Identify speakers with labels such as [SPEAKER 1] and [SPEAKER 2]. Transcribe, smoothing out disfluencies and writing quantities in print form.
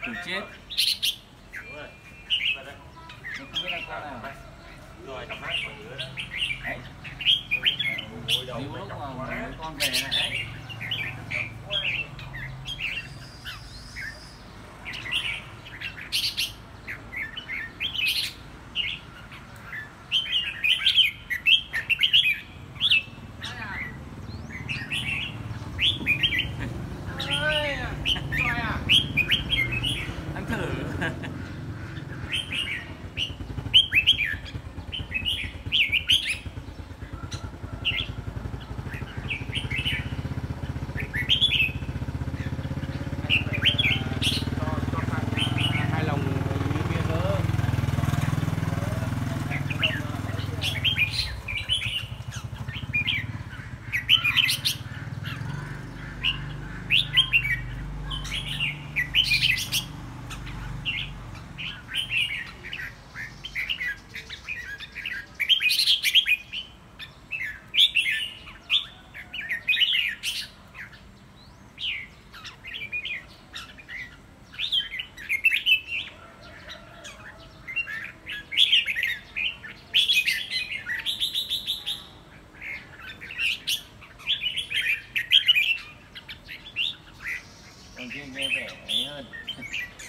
[SPEAKER 1] Chủ chết.
[SPEAKER 2] Đúng rồi.
[SPEAKER 1] Mình không biết là con nào.
[SPEAKER 2] Rồi cặp mắt còn nữa đó.
[SPEAKER 1] Đấy. Nhiều lúc mà mấy con về này đấy. Ăn thử.
[SPEAKER 2] Hai lòng như kia nữa.
[SPEAKER 1] Còn kia nghe vẻ ấy hơn.